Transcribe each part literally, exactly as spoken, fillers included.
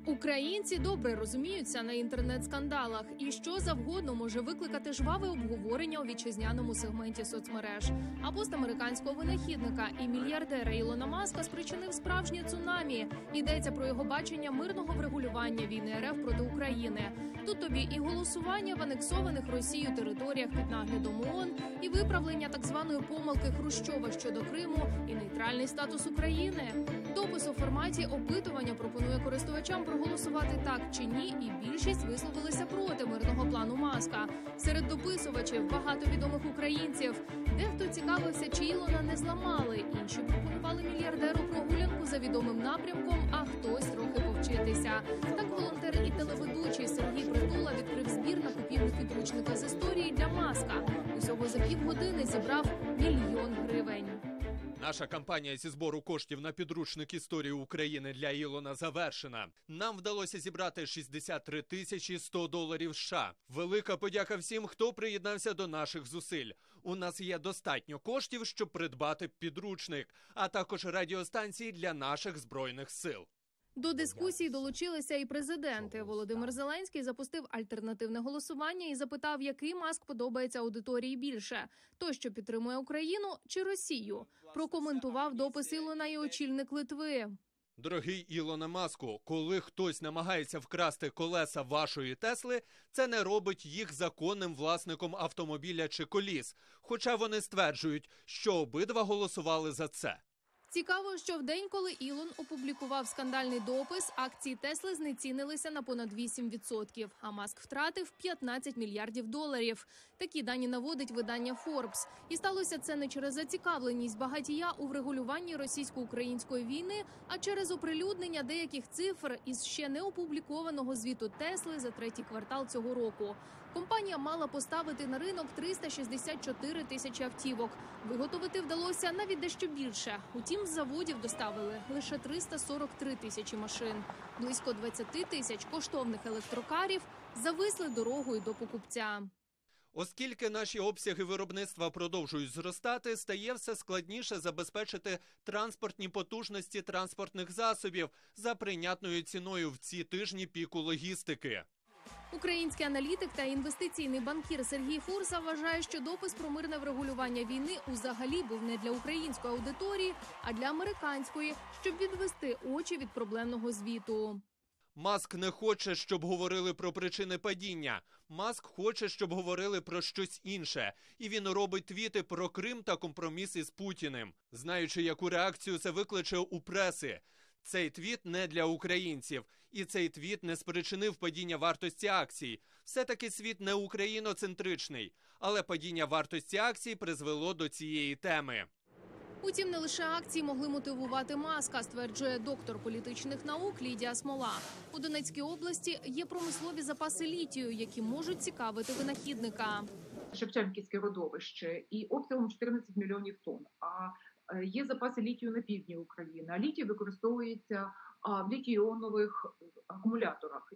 Українці добре розуміються на інтернет-скандалах, і що завгодно може викликати жваве обговорення у вітчизняному сегменті соцмереж. А пост американського винахідника і мільярдера Ілона Маска спричинив справжнє цунамі. Йдеться про його бачення мирного врегулювання війни РФ проти України. Тут тобі і голосування в анексованих Росією територіях під наглядом ООН, і виправлення так званої помилки Хрущова щодо Криму, і нейтральний статус України. Допис у форматі опитування пропонує користувачам проголосувати так чи ні, і більшість висловилися проти мирного плану Маска. Серед дописувачів багато відомих українців. Дехто цікавився, чи Ілона не зламали, інші пропонували мільярдеру прогулянку за відомим напрямком, а хтось трохи повчитися. Так волонтер і телеведучий Сергій Притула відкрив збір на купівлю підручника з історії для Маска. Усього за півгодини зібрав мільйон гривень. Наша кампанія зі збору коштів на підручник історії України для Ілона завершена. Нам вдалося зібрати шістдесят три тисячі сто доларів США. Велика подяка всім, хто приєднався до наших зусиль. У нас є достатньо коштів, щоб придбати підручник, а також радіостанції для наших Збройних сил. До дискусії долучилися і президенти. Володимир Зеленський запустив альтернативне голосування і запитав, який Маск подобається аудиторії більше – той, що підтримує Україну, чи Росію. Прокоментував допис Ілона і очільник Литви. Дорогий Ілоне Маску, коли хтось намагається вкрасти колеса вашої Тесли, це не робить їх законним власником автомобіля чи коліс. Хоча вони стверджують, що обидва голосували за це. Цікаво, що в день, коли Ілон опублікував скандальний допис, акції Тесли знецінилися на понад вісім відсотків, а Маск втратив п'ятнадцять мільярдів доларів. Такі дані наводить видання Forbes. І сталося це не через зацікавленість багатія у врегулюванні російсько-української війни, а через оприлюднення деяких цифр із ще не опублікованого звіту Тесли за третій квартал цього року. Компанія мала поставити на ринок триста шістдесят чотири тисячі автівок. Виготовити вдалося навіть дещо більше. Утім, з заводів доставили лише триста сорок три тисячі машин. Близько двадцять тисяч коштовних електрокарів зависли дорогою до покупця. Оскільки наші обсяги виробництва продовжують зростати, стає все складніше забезпечити транспортні потужності транспортних засобів за прийнятною ціною в ці тижні піку логістики. Український аналітик та інвестиційний банкір Сергій Фурса вважає, що допис про мирне врегулювання війни узагалі був не для української аудиторії, а для американської, щоб відвести очі від проблемного звіту. Маск не хоче, щоб говорили про причини падіння. Маск хоче, щоб говорили про щось інше. І він робить твіти про Крим та компроміс із Путіним, знаючи, яку реакцію це викличе у преси. Цей твіт не для українців. І цей твіт не спричинив падіння вартості акцій. Все-таки світ не україноцентричний. Але падіння вартості акцій призвело до цієї теми. Утім, не лише акції могли мотивувати Маска, стверджує доктор політичних наук Лідія Смола. У Донецькій області є промислові запаси літію, які можуть цікавити винахідника. Шевченківське родовище і обсягом чотирнадцять мільйонів тонн. А є запаси літію на півдні України. А літій використовується в літій-іонових акумуляторах.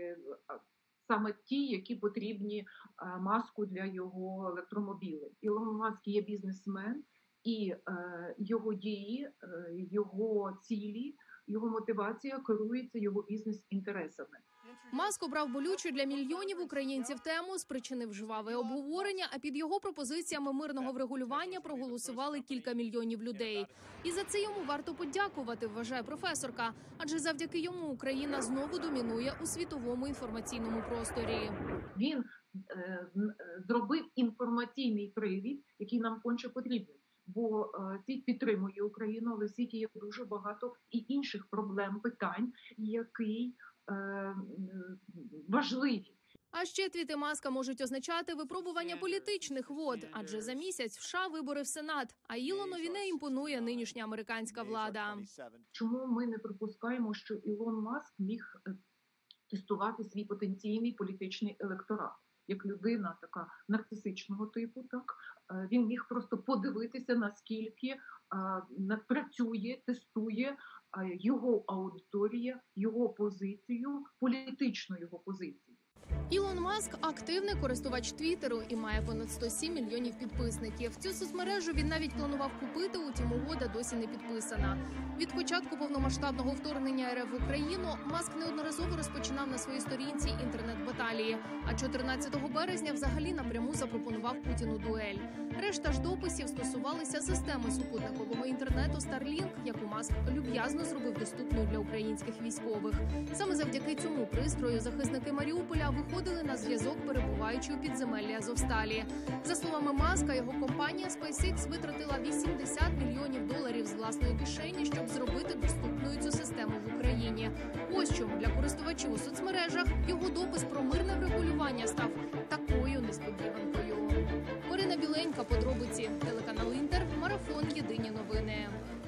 Саме ті, які потрібні Маску для його електромобілів. Ілон Маск є бізнесмен, і е, його дії, е, його цілі, його мотивація керується його бізнес-інтересами. Маск обрав болючу для мільйонів українців тему, спричинив жваве обговорення, а під його пропозиціями мирного врегулювання проголосували кілька мільйонів людей. І за це йому варто подякувати, вважає професорка, адже завдяки йому Україна знову домінує у світовому інформаційному просторі. Він е, зробив інформаційний привід, який нам конче потрібен. Бо світ підтримує Україну, але в світі є дуже багато і інших проблем, питань, які е, важливі. А ще твіти Маска можуть означати випробування політичних вод, адже за місяць в США вибори в Сенат, а Ілонові не імпонує нинішня американська влада. Чому ми не припускаємо, що Ілон Маск міг тестувати свій потенційний політичний електорат? Як людина така нарцисичного типу, так він міг просто подивитися, наскільки працює, тестує його аудиторія, його позицію, політичну його позицію. Ілон Маск – активний користувач Твіттеру і має понад сто сім мільйонів підписників. Цю соцмережу він навіть планував купити, утім угода досі не підписана. Від початку повномасштабного вторгнення РФ в Україну Маск неодноразово розпочинав на своїй сторінці інтернет-баталії, а чотирнадцятого березня взагалі напряму запропонував Путіну дуель. Решта ж дописів стосувалися системи супутникового інтернету Starlink, яку Маск люб'язно зробив доступною для українських військових. Саме завдяки цьому пристрою захисники Маріуполя виходили на зв'язок, перебуваючи у підземеллі Азовсталі. За словами Маска, його компанія SpaceX витратила вісімдесят мільйонів доларів з власної кишені, щоб зробити доступною цю систему в Україні. Ось чому для користувачів у соцмережах його допис про мирне врегулювання став такою несподіванкою. Марина Біленька, подробиці, телеканал Інтер, марафон «Єдині новини».